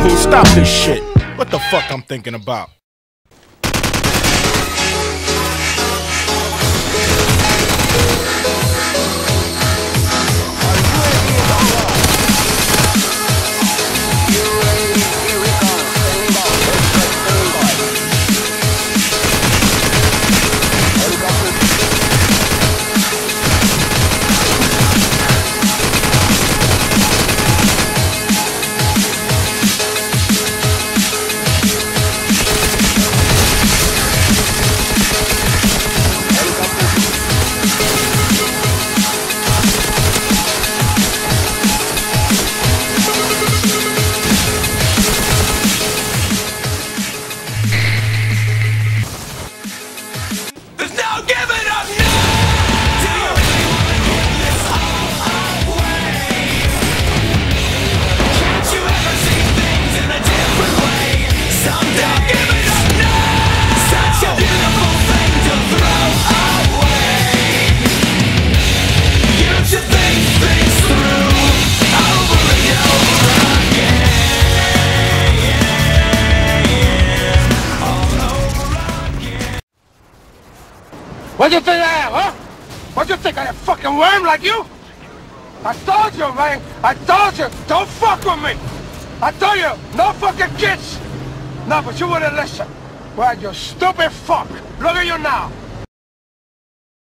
fool. Stop this shit. What the fuck I'm thinking about? What you think I am, huh? What you think, I am a fucking worm like you? I told you, man. I told you, don't fuck with me. I told you, no fucking kids. No, but you wouldn't listen. Well, you stupid fuck. Look at you now.